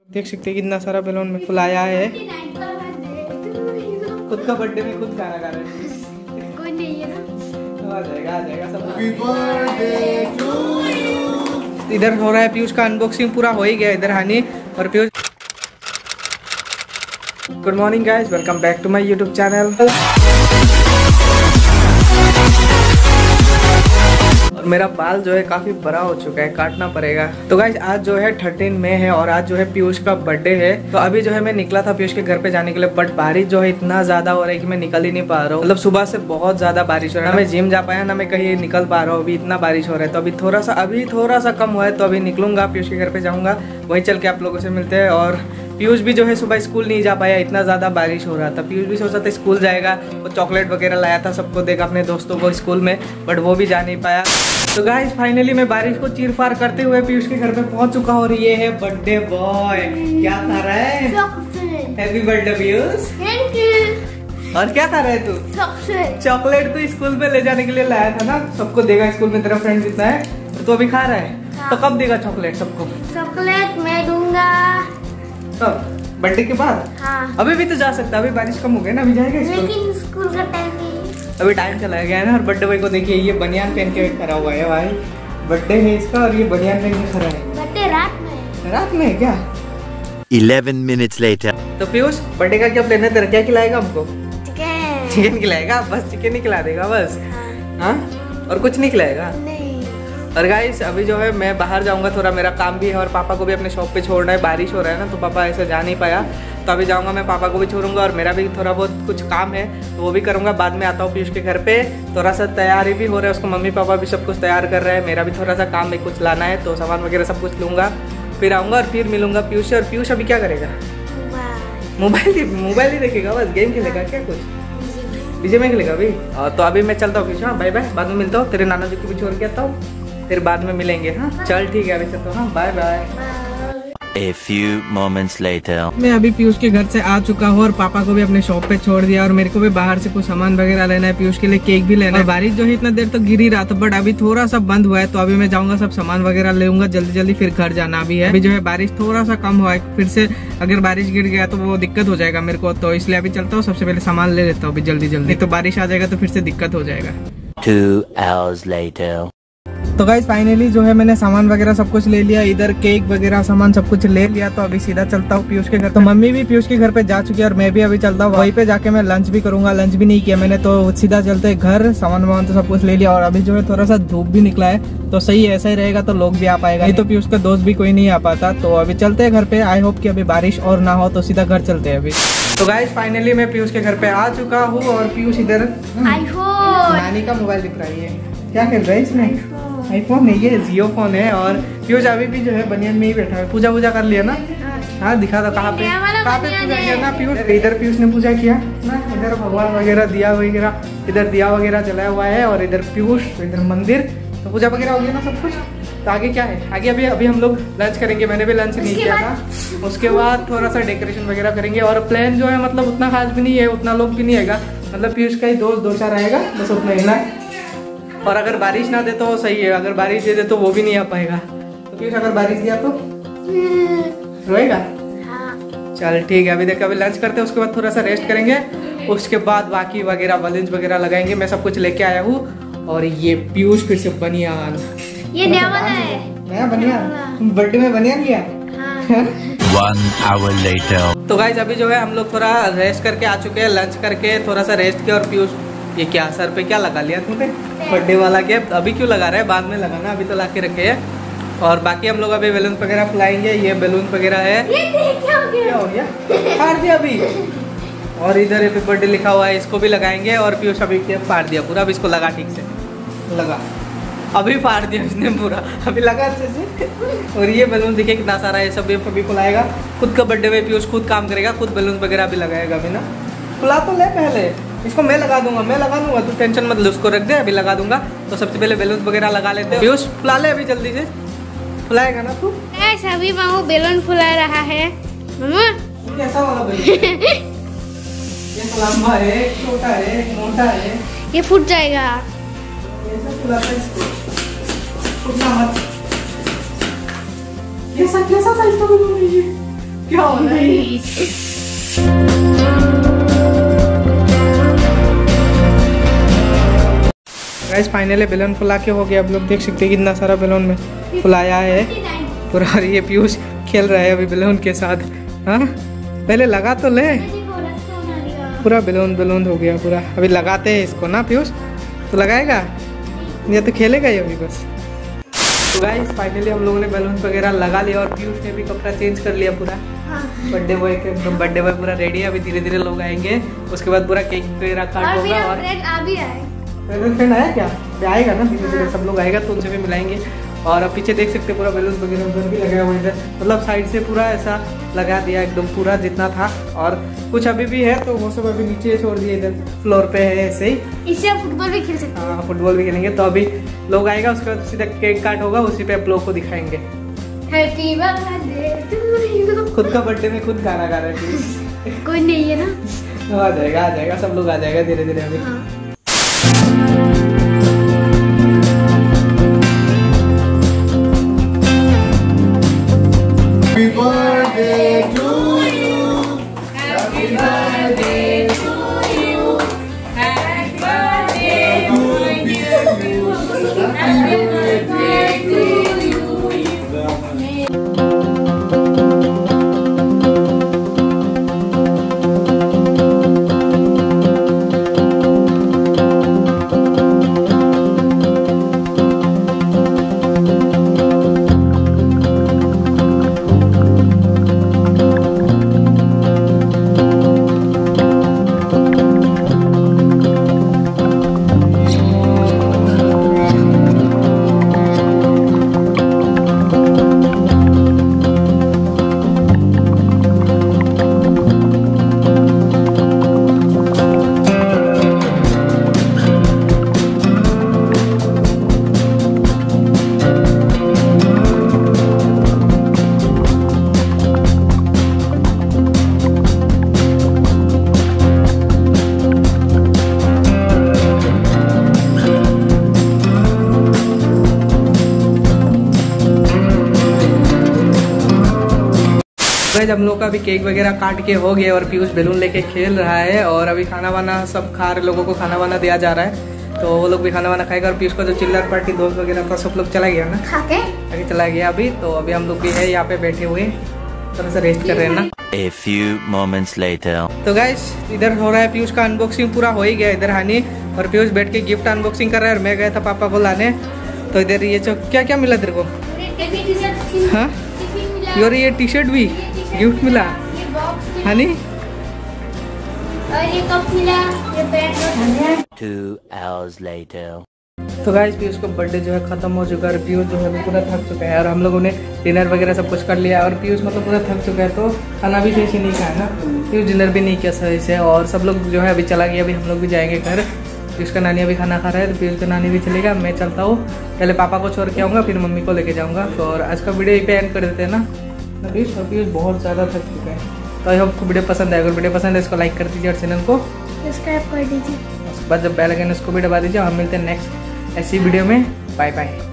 देख सकते हैं कितना सारा बैलून में फुलाया है। खुद का बर्थडे में खुद गाना गा रहे हैं। कोई नहीं है ना, आ जाएगा सब। इधर हो रहा है पीयूष का अनबॉक्सिंग, पूरा हो ही गया इधर हानि और Piyush. Good morning guys, welcome back to my YouTube channel. और मेरा बाल जो है काफी बड़ा हो चुका है, काटना पड़ेगा। तो गाइस आज जो है 13 मई है और आज जो है पीयूष का बर्थडे है। तो अभी जो है मैं निकला था पीयूष के घर पे जाने के लिए, बट बारिश जो है इतना ज्यादा हो रहा है कि मैं निकल ही नहीं पा रहा हूँ। मतलब सुबह से बहुत ज्यादा बारिश हो रहा है, ना मैं जिम जा पाया ना मैं कहीं निकल पा रहा हूँ। अभी इतना बारिश हो रहा है, तो अभी थोड़ा सा कम हुआ है, तो अभी निकलूंगा, पीयूष के घर पे जाऊंगा, वहीं चल के आप लोगों से मिलते हैं। और पीयूष भी जो है सुबह स्कूल नहीं जा पाया, इतना ज़्यादा बारिश हो रहा था। पीयूष भी सोचा था स्कूल जाएगा, वो चॉकलेट वगैरह लाया था, सबको देगा अपने दोस्तों को स्कूल में, बट वो भी जा नहीं पाया। तो गाइस फाइनली मैं बारिश को चीर फाड़ करते हुए पीयूष के घर पे पहुंच चुका हूँ और ये है बर्थडे बॉय। क्या खा रहा है? Happy birthday Piyush. Thank you. और क्या खा रहा है तू? चॉकलेट तो स्कूल में ले जाने के लिए लाया था ना, सबको देगा स्कूल में, तेरा फ्रेंड जितना है, तो अभी खा रहा है। हाँ। तो कब देगा चॉकलेट सबको? चॉकलेट मैं दूंगा कब? बर्थडे के बाद? हाँ। अभी भी तो जा सकता है, अभी बारिश कम हो गई ना, अभी जाएगा स्कूल। लेकिन स्कूल का टाइम नहीं, अभी टाइम चला गया है ना। और बर्थडे बॉय को देखिए, ये बनियान पहन के खड़ा हुआ है भाई, बर्थडे है इसका और ये बनियान पहन के खड़ा है। बर्थडे रात में है क्या? 11 minutes later. तो पीयूष बर्थडे का क्या प्लान है तेरा? क्या खिलाएगा हमको? चिकन। चिकन खिलाएगा? बस चिकन ही खिला देगा बस? हाँ। और कुछ नहीं खिलाएगा? नहीं। और गाइस अभी जो है मैं बाहर जाऊंगा, थोड़ा मेरा काम भी है और पापा को भी अपने शॉप पे छोड़ना है। बारिश हो रहा है ना, तो पापा ऐसे जा नहीं पाया, तो अभी जाऊंगा मैं, पापा को भी छोड़ूंगा और मेरा भी थोड़ा बहुत कुछ काम है तो वो भी करूंगा। बाद में आता हूँ पीयूष के घर पे, थोड़ा सा तैयारी भी हो रहा है, उसको मम्मी पापा भी सब कुछ तैयार कर रहे हैं। मेरा भी थोड़ा सा काम है, कुछ लाना है, तो सामान वगैरह सब कुछ लूंगा, फिर आऊँगा और फिर मिलूंगा पीयूष से। और पीयूष अभी क्या करेगा? मोबाइल ही देखेगा, बस गेम खेलेगा क्या? कुछ डीजे में खेलेगा अभी। तो अभी मैं चलता हूँ पीयूष। हाँ बाय बाय, बाद में मिलता हूँ, तेरे नाना जी को भी छोड़ के आता हूँ, फिर बाद में मिलेंगे। हाँ चल ठीक है, अभी चलता हूँ। हाँ bye bye. A few moments later. मैं अभी पीयूष के घर से आ चुका हूँ और पापा को भी अपने शॉप पे छोड़ दिया और मेरे को भी बाहर से कुछ सामान वगैरह लेना है, पीयूष के लिए केक भी लेना है। बारिश जो है इतना देर तक गिर ही रहा था, बट अभी थोड़ा सा बंद हुआ है, तो अभी मैं जाऊंगा, सब सामान वगैरह लेऊंगा जल्दी, फिर घर जाना भी है। अभी जो है बारिश थोड़ा सा कम हुआ है, फिर से अगर बारिश गिर गया तो वो दिक्कत हो जाएगा मेरे को, तो इसलिए अभी चलता हूँ, सबसे पहले सामान ले लेता हूँ अभी जल्दी, नहीं तो बारिश आ जाएगा तो फिर से दिक्कत हो जाएगा। 2 hours later. तो गाइस फाइनली जो है मैंने सामान वगैरह सब कुछ ले लिया, इधर केक वगैरह सामान सब कुछ ले लिया, तो अभी सीधा चलता हूँ पीयूष के घर। तो मम्मी भी पीयूष के घर पे जा चुकी है और मैं भी अभी चलता हूँ, वहीं पे जाके मैं लंच भी करूंगा। लंच भी नहीं किया मैंने, तो सीधा चलते घर, सामान वामान तो सब कुछ ले लिया। और अभी जो है थोड़ा सा धूप भी निकला है, तो सही है, ऐसा ही रहेगा तो लोग भी आ पाएगा, नहीं तो पीयूष का दोस्त भी कोई नहीं आ पाता। तो अभी चलते हैं घर पे, आई होप कि अभी बारिश और ना हो, तो सीधा घर चलते हैं अभी। तो गाइस फाइनली मैं पीयूष के घर पे आ चुका हूँ और पीयूष इधर नानी का मोबाइल दिख रहा है। क्या खेल रहा है इसमें? आईफोन है, ये जियो फोन है। और पीयूष अभी भी जो है बनियान में ही बैठा है। पूजा कर लिया ना? हाँ दिखा था, कहाँ पे पूजा किया ना पीयूष? इधर पीयूष ने पूजा किया ना, इधर भगवान वगैरह दिया वगैरह, इधर दिया वगैरह जलाया हुआ है, और इधर पीयूष, इधर मंदिर, तो पूजा वगैरह हो गया ना सब कुछ। तो आगे क्या है? आगे अभी हम लोग लंच करेंगे, मैंने भी लंच नहीं किया था। उसके बाद थोड़ा सा डेकोरेशन वगैरह करेंगे, और प्लान जो है मतलब उतना खास भी नहीं है, उतना लोग भी नहीं आएगा, मतलब पीयूष का ही दोस्त 2-4 आएगा, बस उतना ही ना। और अगर बारिश ना दे तो सही है, अगर बारिश दे दे तो वो भी नहीं आ पाएगा। तो पीयूष अगर बारिश दिया तो रोएगा? हाँ। चल ठीक है, अभी देख अभी लंच करते हैं, उसके बाद थोड़ा सा रेस्ट करेंगे, उसके बाद बाकी वगैरह बलून्स वगैरह लगाएंगे। मैं सब कुछ लेके आया हूँ। और ये पीयूष फिर से बनियान, ये नया वाला है, नया बनियान, बर्थडे में बनियान लिया। हाँ। 1 hour later. तो गाइस अभी जो है हम लोग थोड़ा रेस्ट करके आ चुके हैं, लंच करके थोड़ा सा रेस्ट किया। और पीयूष ये क्या सर पे क्या लगा लिया तुमने? बर्थडे वाला क्या? अभी क्यों लगा रहा है? बाद में लगाना, अभी तो ला के रखे हैं। और बाकी हम लोग अभी बैलून वगैरह फुलाएंगे, ये बैलून वगैरह है। क्या हो गया? फाड़ दिया अभी। और इधर हैप्पी बर्थडे लिखा हुआ है, इसको भी लगाएंगे। और पीयूष अभी क्या फाड़ दिया पूरा, अब इसको लगा ठीक से, लगा, अभी फाड़ दिया इसने पूरा, अभी लगा अच्छे से। और ये बैलून देखिए कितना सारा है, सब अभी फुलाएगा। खुद का बर्थडे में पीयूष खुद काम करेगा, खुद बैलून वगैरह भी लगाएगा अभी ना। फुला तो ले पहले, इसको मैं लगा दूंगा, तू टेंशन मत ले, उसको रख दे, अभी लगा दूंगा। तो सबसे पहले बैलून वगैरह लगा लेते हैं। पीयूष फुला ले अभी जल्दी से, फुलाएगा ना तू? अभी मामू बैलून फुला रहा है। मामा कैसा वाला बैलून? ये लंबा है, छोटा है, मोटा है, ये फूट जाएगा। कैसा फुलाता है इसको? फुटना मत। कैसा साइज का बैलून है ये? गाइस फाइनली बैलून फुला के हो गया। आप लोग देख सकते हैं कितना सारा बैलून में फुलाया है पूरा। ये पीयूष खेल रहा है अभी बैलून के साथ। हाँ पहले लगा तो ले, पूरा बैलून हो गया पूरा। अभी लगाते हैं इसको ना पीयूष, तो लगाएगा या तो खेलेगा ये अभी बस। तो गाइस फाइनली हम लोगों ने बैलून वगैरह लगा लिया और पीयूष ने भी कपड़ा चेंज कर लिया पूरा। बर्थडे बॉय के एकदम बर्थडे बॉय पूरा रेडी है। अभी धीरे धीरे लोग आएंगे, उसके बाद पूरा केक वगैरह काट होगा। और फ्रेंड आया क्या? आएगा ना धीरे धीरे सब लोग आएगा तो उनसे भी मिलाएंगे। और अब पीछे देख सकते पूरा बैलून वगैरह उधर भी लगाया हुआ है, मतलब साइड से पूरा ऐसा लगा दिया एकदम पूरा जितना था। और कुछ अभी भी है तो वो सब अभी नीचे छोड़ दिए, इधर फ्लोर पे है ऐसे ही। इससे फुटबॉल भी खेल सकते हैं। हाँ फुटबॉल भी खेलेंगे। तो अभी लोग आएगा, उसके बाद सीधा केक काट होगा, उसी पे आप लोग को दिखाएंगे। Happy birthday to you. खुद का बर्थडे में खुद गाना गा रहे हैं। कोई नहीं है ना। आ जाएगा सब लोग आ जाएगा धीरे धीरे अभी। Happy birthday to you. Happy birthday to you. Happy birthday to you. Happy birthday to you. हम लोग का भी केक वगैरह काट के हो गया और पीयूष बैलून लेके खेल रहा है। और अभी खाना वाना सब खा रहे, लोगों को खाना वाना दिया जा रहा है तो वो लोग भी खाना वाना खाएगा। और पीयूष का जो चिल्लर पार्टी दोस्त वगैरह था सब लोग चला गया ना, अभी चला गया अभी। तो अभी हम लोग भी है यहाँ पे बैठे हुए थोड़ा सा रेस्ट कर रहे हैं ना। A few moments later. तो गाइस इधर हो रहा है पीयूष का अनबॉक्सिंग पूरा हो ही गया। इधर हानि और पीयूष बैठ के गिफ्ट अनबॉक्सिंग कर रहा है और मैं गया था पापा को लाने। तो इधर ये जो क्या क्या मिला तेरे को? हाँ और ये टी शर्ट भी गिफ्ट मिला हनी, और ये कप मिला, ये पैंट। 2 hours later. तो गाइस पीयूष को बर्थडे जो है खत्म हो चुका है। पीयूष जो है वो पूरा थक चुका है और हम लोगों ने डिनर वगैरह सब कुछ कर लिया। और पीयूष मतलब पूरा थक चुका है तो खाना भी सही से नहीं खाया ना, पीयूष डिनर भी नहीं किया सही से। और सब लोग जो है अभी चला गया, अभी हम लोग भी जाएंगे घर। पीयूष का नानी अभी खाना खा रहा है तो पीयूष का नानी भी चलेगा। मैं चलता हूँ, पहले पापा को छोड़ के आऊँगा फिर मम्मी को लेके जाऊँगा। तो और आज का वीडियो यहीं पे एंड कर देते हैं ना पीयूष। और पीयूष बहुत ज़्यादा थक चुका है। तो आई होप वीडियो पसंद आएगा। वीडियो पसंद है इसको लाइक कर दीजिए और चैनल को सब्सक्राइब कर दीजिए। उसके बाद जब बेल आइकन उसको भी दबा दीजिए। हम मिलते हैं नेक्स्ट ऐसी वीडियो में। Bye bye.